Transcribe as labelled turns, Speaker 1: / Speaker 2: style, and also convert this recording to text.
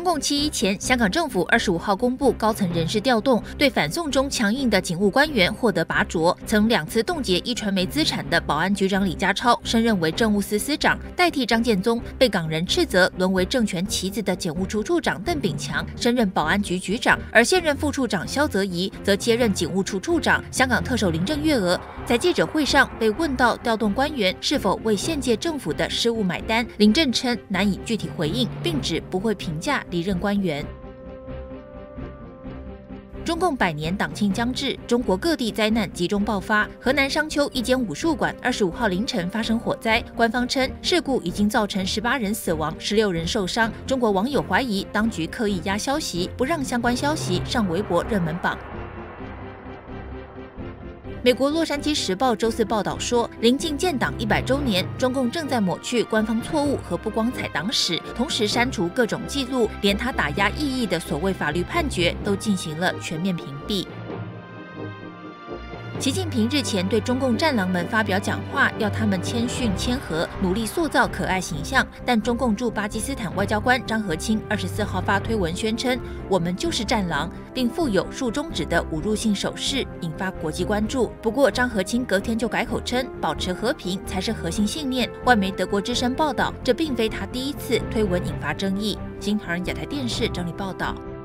Speaker 1: 共7·1前，香港政府25号公布高层人事调动，对反送中强硬的警务官员获得拔擢。曾2次冻结一传媒资产的保安局长李家超升任为政务司司长，代替张建宗被港人斥责沦为政权棋子的检务处处长邓炳强升任保安局局长，而现任副处长萧泽颐则接任警务处处长。香港特首林郑月娥在记者会上被问到调动官员是否为现届政府的失误买单，林郑称难以具体回应，并指不会评价离任官员。中共100年党庆将至，中国各地灾难集中爆发。河南商丘一间武术馆25号凌晨发生火灾，官方称事故已经造成18人死亡，16人受伤。中国网友怀疑当局刻意压消息，不让相关消息上微博热门榜。美国《洛杉矶时报》周四报道说，临近建党100周年，中共正在抹去官方错误和不光彩党史，同时删除各种记录，连他打压异议的所谓法律判决都进行了全面屏蔽。习近平日前对中共战狼们发表讲话，要他们谦逊谦和，努力塑造可爱形象。但中共驻巴基斯坦外交官张和清24号发推文宣称：“我们就是战狼”，并附有竖中指的侮辱性手势，引发国际关注。不过，张和清隔天就改口称，保持和平才是核心信念。外媒德国之声报道，这并非他第一次推文引发争议。新唐人亚太电视整理报道。